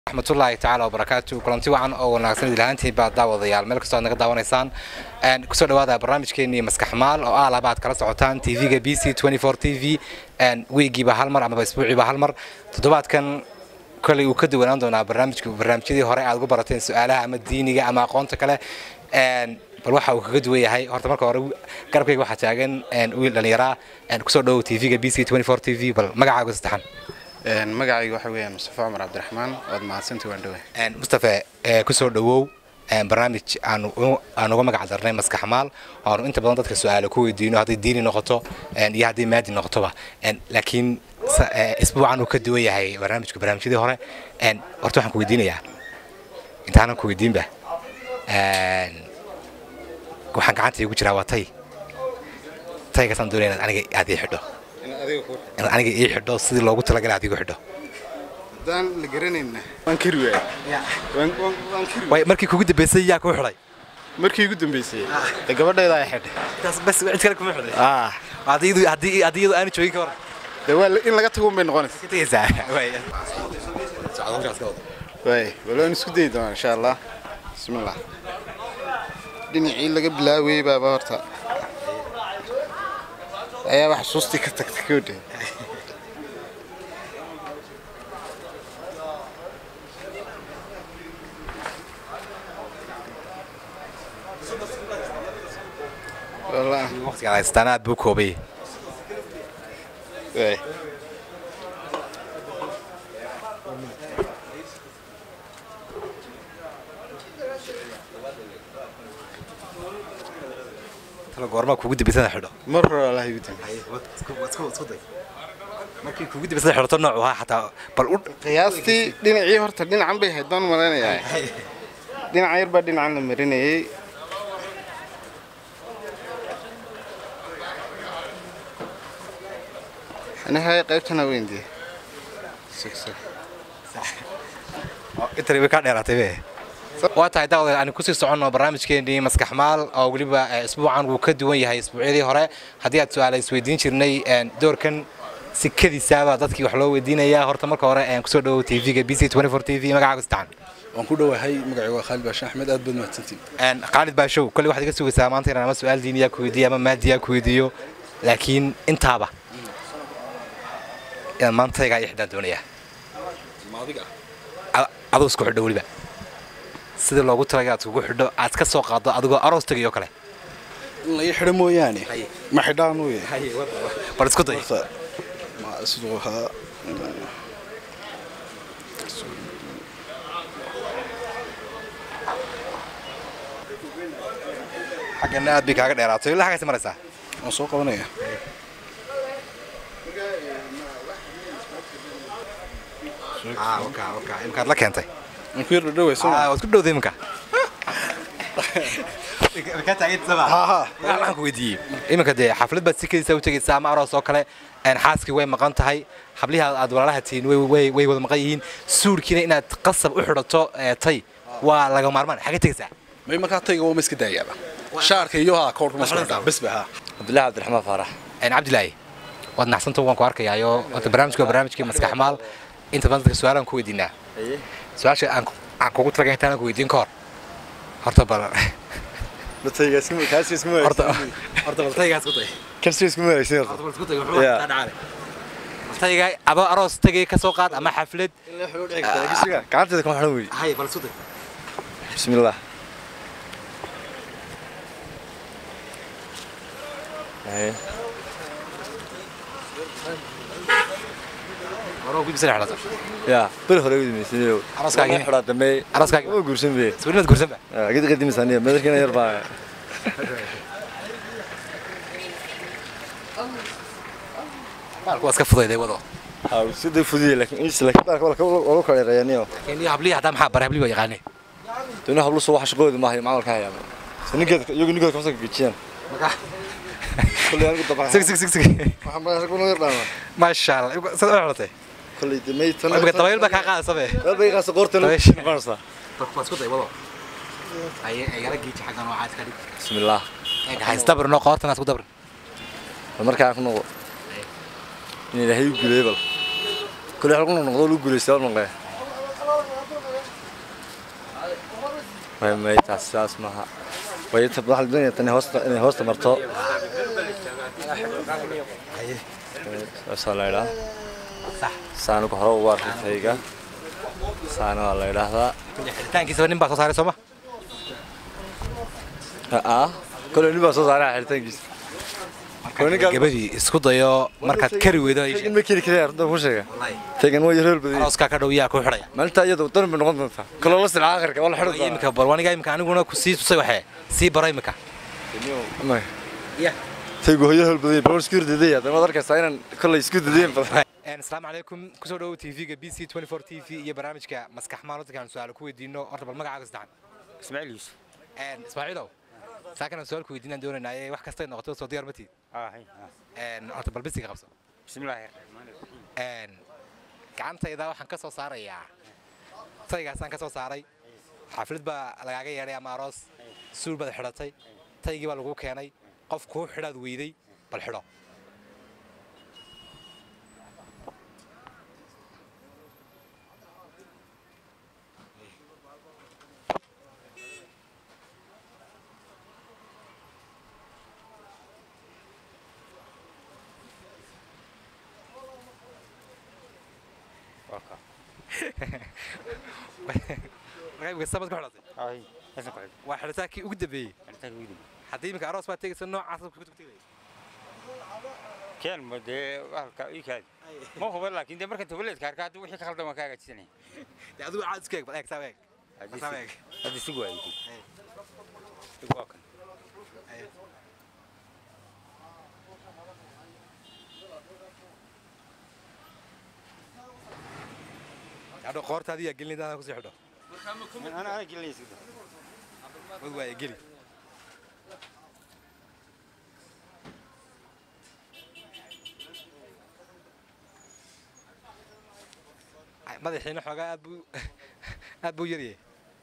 رحمة الله تعالى وبركاته كلنتي وعن أو ناقصين دلهانتي بعد دعوة ضيال ملك صار نقد دعوة نيسان أن كسر هذا برنامج كيني مسك حمال أو أعلى بعد كلا سعوتان تي في بي سي 24 تي في أن ويجي بهالمر عم بأسبوعي بهالمر تدوبات كان كل يوكدوا عندنا برنامج كذي هراء على جبرتين سؤالها أما الدينية أما قانتك له أن بالواحد وكدوي هاي هرت مركو قرب كي واحد تاجن أن ويل اللي يراه أن كسر دو تي في بي سي 24 تي في بالمجا عاوز استحن magacaygu waxa weeyaan Mustafa Umar Abdiraxmaan oo mahadsantii waan dhawahay Mustafa ku soo dhawow barnaamij aan uga magac darnay maskax maal oo inta badan dadka su'aalo ku weydiino hadii diini noqoto iyo hadii maadi noqotoba laakiin isbuucan uu ka duwan yahay barnaamijkii hore horta waxaan ku weydiinayaa intaan ku weydiinba waxaan gacanta igu jiraa waa tayga san doonayna aniga aad ii xidho aniga ii xidho sidii loogu talagalay aad igu xidho dan la garanayna waan kiri way markii kugu dambeysay yaa ku xidhay markii ugu dambeysay gabadheeda ay xidhay taas bas cid kale kuma xidhay hadii aan joogin ka war in laga tago may noqonaysaa ka tagaysaa walaan isku day doonaa insha Allah bismillah dhinacii laga bilaaway baaba horta ayaa wax xusuustii ka tagtay koodhe والله waqtiga ay istanaad buu koobay tala goorma kugu dibisada xidho mar hore la haybitan markii kugu dibisada xidho nooc waxa xataa bal u qiyaastii dhinacii horta dhinacan bay haydaan malaynayaa dhinaca yar baa dhinacan la marinayay أنا هاي قيبتنا وين دي؟ سكسة. أنت اللي بكرة يا راتبه. وقتها داود أنا كنت سأعنا برنامج كيني مسك حمال أو قريبا أسبوعا وكدوي هاي أسبوعي لي هراء هدية سؤال سويدين شرني دور كان سكدي سابع ضدك وحلو دينا يا هرت مرك هراء كسر دو تي في بي سي 24 تي في مقعد استعان. ونقول هاي مقعد خالد باشا أحمد أدب المهتمين. أن خالد باشا كل واحد يسوي سامان ترى أنا سؤال ديني كويديا ما ماديا كويديو لكن أنت هذا. ما أنت قاعد يحدى الدنيا. ما ذيك. أدوس كحد دولي بقى. سيد الله قلت لك أتوقع حد أتكسر قاعد أدوق أروس تجي يوكله. الله يحرمه يعني. ما حدانه يعني. هاي بس كده. ما أسلوها. حقنا أدبي كأجر إيراتي ولا حاجة سمرسة. مسوق ونية. اوكي يمكن لك انت نكير دوي سو واسكو دو ديمكا كانت عيد سبعه waxaan ku weydiiyay iminka de xaflad baad si kaliya u tagaysaa ma aroos oo kale aan xaaski way maqan tahay xabliha aad walaalaha tiin way wada maqan yihiin suurkiina inaad qasab u xidhato tay waa laga maarmaan xaga tagaysaa may markaa tayga waa iska daayaba shaarka iyo ha koor ma soo dhaaf bas baha Abdullah Abdiraxmaan Faarax Abdullah wad naxsanto waan ku arkayaayo wada barnaamijka maskax maal inta badan su'aalan ku weydiinaa su'aasha aan kugu tagay intaan ku weydiin kor horta bal tayga isma kaas isma horta bal tayga isku tay kaas isma maraysan horta bal isku tay wuxuu dhacay tayga aba aroos tagay ka soo qaad ama xaflad gacanta kuma xidhan weey hay bal isku tay bismillah hay وراه بيصير على طول يا بل هو يقول مسنيو عرسكاغي حدا دمي عرسكاغي او غورسن بي سورينا غورسن با قد قد مسنيو مدركنا يربا مالك واسك فضيده وضو او سيده فضيده لكن ايش لك ولا كلا ريانيو يعني حبلي هذا ما حبر حبلي يقاني تنا حبلو سو wax shaqooda ma hayo macalka haya sinigeed iyagu nigeed ka soo gijiyaan كل يوم طبعا سك محمد يكون يرضى ما شاء الله صدق علتي كل دميت انا بقى طويل بك قاعد صبي قلبي قاس قورتنا قرصه بس كنت والله اي رجيت حاجه واحد كده بسم الله هيستبر نو قورتنا اسكو دبر markaa ku noqdo in ilaahay u guuleeyo كل حلقة نقول له قولي سلام الله ما يتعساس معها ويتبع الدنيا تاني هوست مرتو وصل إلى صح سانو كهرو وارد فيجا سانو الله إلى هذا تانكي سوين بقى صار سوما كل نبى صوت على حرتين gabadhii isku dayo markaad kari weydo تيجن ما كذي كذا ده مو شيء تيجن هو يهرب بدي arooska ka dhow yaa ku xidhaya ما أنت يدو طن من غضن ثا كل الله سل آخر ولا حرب imika barwaniga imika aniguna ku sii tusay waxee sii baray imika ما ya تيجو هو يهرب بدي بروس كير دي هذا ما ذكر ساينا كل يسكت دي asalaamu calaykum kusoo dhawow tv-ga BC 24 TV iyo barnaamijka maskax maalmoodkaan su'aalo ku weydiino horta bal magacaaga saddexan Ismaaciil Yuusuf. Ismaaciilow saakan su'aal ku weydiinaan doonaynaa wax kasta ay noqoto soo diyaar ma tiid Hay. horta bal bisiga qabso Bismillaahir Rahmaanir Rahiim. gacantayda waxaan ka soo saarayaa taygaasaan ka soo saaray xaflad baa lagaaga yeedhay ama aroos suul baad xidhatay taygii baa lagu keenay qof kuu xidhaad weyday bal xidho magayga sabad ku xidhatay Hay. Asan ku xidhay. waa xidhataa kii ugu dambeeyey Arrintan weydii. haddii iminka aroos baad tegaysa noocaas ku tegay Keen ma dee halka ii kaad. Ma hubo laakiin dee marka tawleed ka arkaa wixii ka khaldan waan kaaga jisanay. dee adigu caad iska eeg bal eeg saweeg Hadii si waayay. Waa kan. adho qoortaadii yaa gelinayda ku sii xidho Ana gelinaysa. wad waay geli madaxiina xoogaa aad buu yaryahay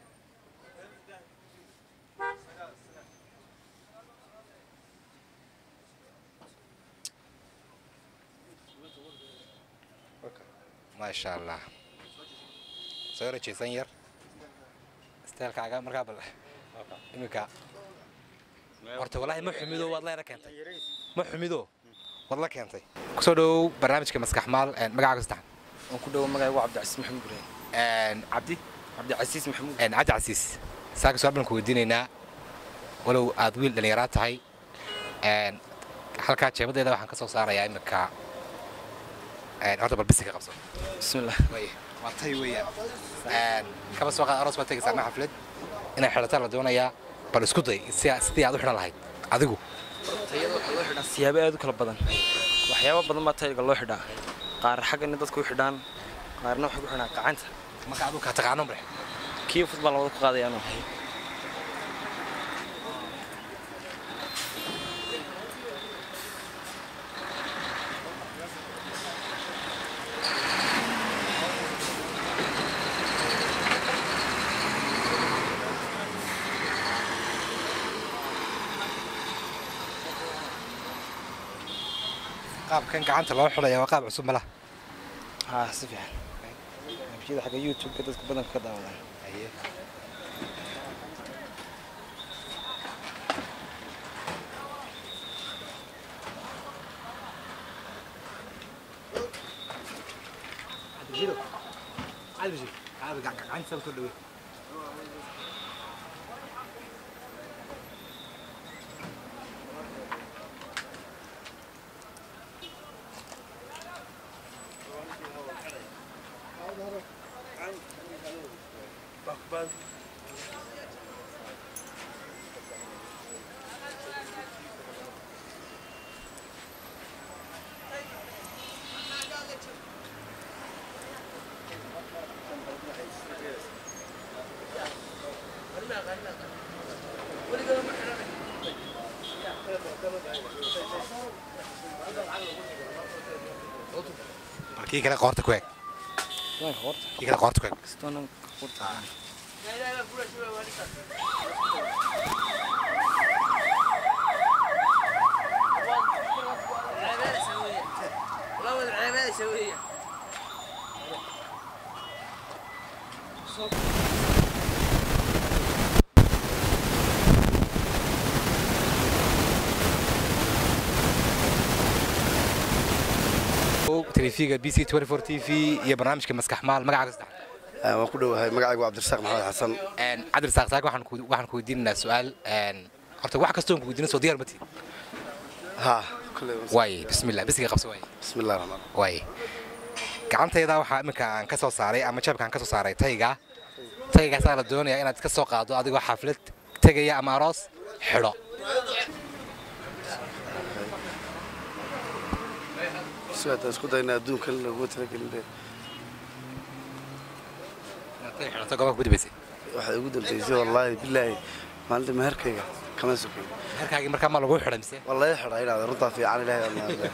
maasha allah soo rajaysan yar isteelkaaga markaa bal imika horta wallaahi ma xumido waad leena keentay ma xumido waad la keentay kusoo dhawow barnaamijka maskax maal magacaaga saddexan aan ku dhawo magacaygu Cabdicasiis Maxamuud Ibrahim Cabdicasiis Maxamuud cabdi casiis saaka su'aal baan ku weydiinaynaa walow aad wiil dhalinyaro tahay halkaa jeebadeeda waxaan ka soo saarayaa imika horta bal bisiga qabso bismillah waa tay weeyaan kaba soo qaad aroos baad tegaysaa ma xaflad inay xidhataan la doonayaa bal isku day sidii aad u xidhan lahayd adigu tayada waxa loo xidhaa siyaabo aad u kala badan waxyaabo badan baa tayga loo xidhaa qaar xaggana dadku u xidhaan qaarna waxay ku xidhaan gacanta marka adigu ka taqaano mare kii futbol labada ku qaadayaan qaabkan gacanta loo xidhaya waa qaab cusub malaha ها سفيح بجد حق يوتيوب كده بدن كده والله kii kale qoorta ku eeg kii kale qoorta ku eeg تلفزيونka BC 24 TV iyo barnaamijka maskaxmaal magacaaga sax waan ku dhawahay magacaygu Cabdirasaaq Maxamed Xasan Cabdirasaaq saaq waxaan ku weydiinaynaa su'aal horta wax kastoo ku weydiinayso diyaar ma tihi ha way bismillah bisiga qabso way bismillah rahmaan way gacantayda waxa iminka aan ka soo saaray ama jabkaan ka soo saaray taygaas la doonayaa inaad ka soo qaado adigoo xaflad tagaya ama aroos xidho سويت اسكو داينا دون كل قوت لك اللي حتى قبل بدي بس waxay ugu dambeysay wallahi billahi maalinta meherkayga kama sokay meherkayga markaa ma lagu xidhay mise wallahi xidhay inaad runta fiican ilaahay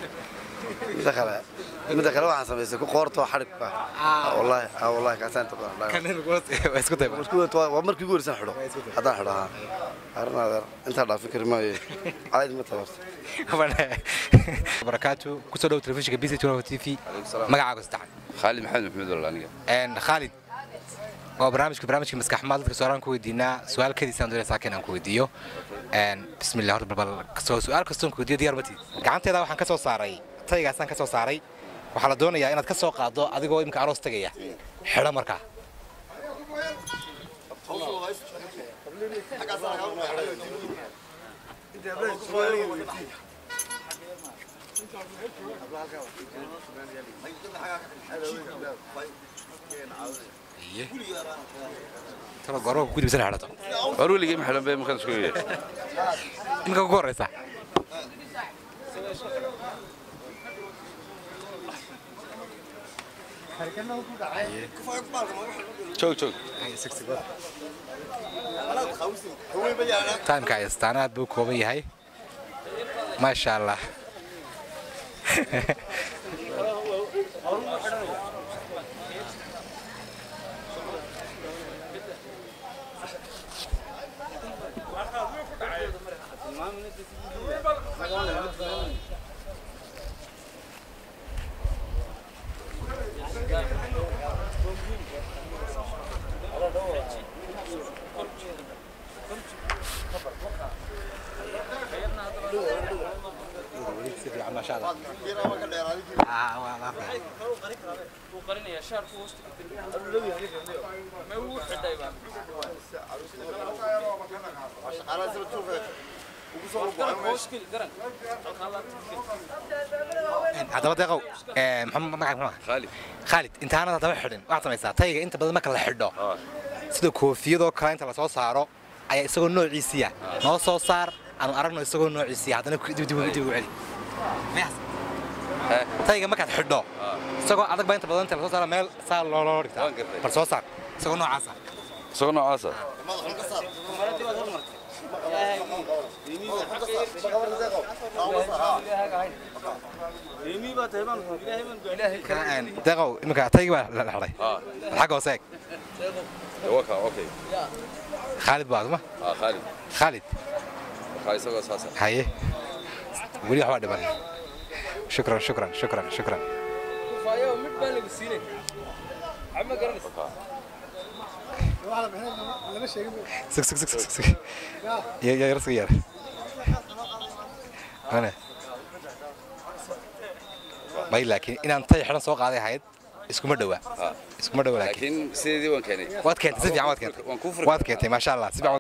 midda kale waxaan sameysay ku qoorto xarig wallahi ka saanta kan isku day waa markii ugu horeysan xidho haddaan xidhaa arnaada inta dhaafin kari maayo caadi ma tabarto barakaatu ku soo dhaw telefishinka BC 24 TV magacaaga sax Khalid Maxamed Maxamed wallah aniga Khalid waa barnaamijka maskaxmaal dadka sooran ku weydiinaa su'aal kadiisa aan doonaysaa inaan ku weydiiyo bismillah horta bal su'aal kastoon ku weydiiyo diyaar ma tihi gacanteeda waxaan ka soo saaray taygaasaan ka soo saaray waxaa la doonayaa inaad ka soo qaado adigoo imka aroos tagaya xidho markaa ترى قرب كل بسنة حالته قالوا لي جيم حلم بيه ما كانش كويس إنك قرر صح شوك تايم كاي استانات بو كوبي هاي ما شاء الله ما شاء الله هذا دقو محمد معك خالد انت انا هذا خدين waxaad samaysaa tayga inta badan marka la xidho sida koofiyado kale inta la soo saaro ayaa isagoo noociisa noo soo saar aan aragno isagoo noociisa hadana dib u celi tayga markaad xidho isagoo adag baa inta badan inta la soo saaro meel saar loo dhigtaa bal soo saar isagoo noocaasa دقوا إمك تيجي ولا حري الحق وساك اوكي خالد بعد ما خالد سوى اساسا هاي ولي حوادي بان شكرا سك يا رسول يا أنا ما لكن إن أنت يحرن سوق هذا هيد اسكو مدوا لكن لكن سيدي وين كانت وات كانت سيدي عواد كانت ما شاء الله سبع